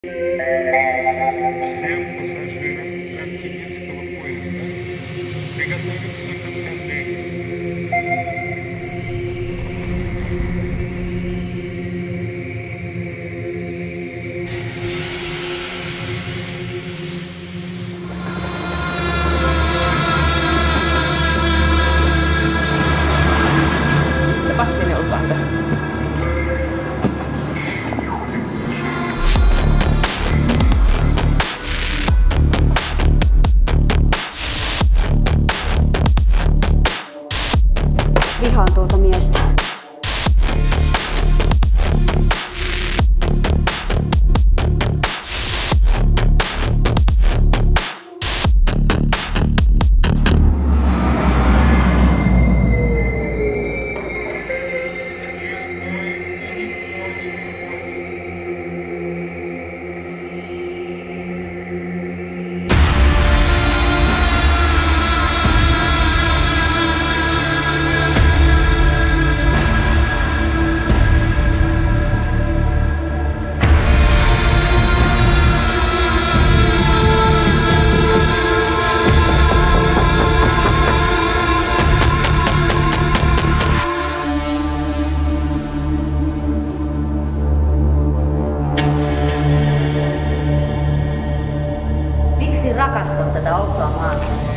Всем пассажирам Транссибирского поезда приготовиться к отправлению. Passini, olkaa hyvä. Vihaan tuota miestä. Miksi rakastat tätä outoa maata?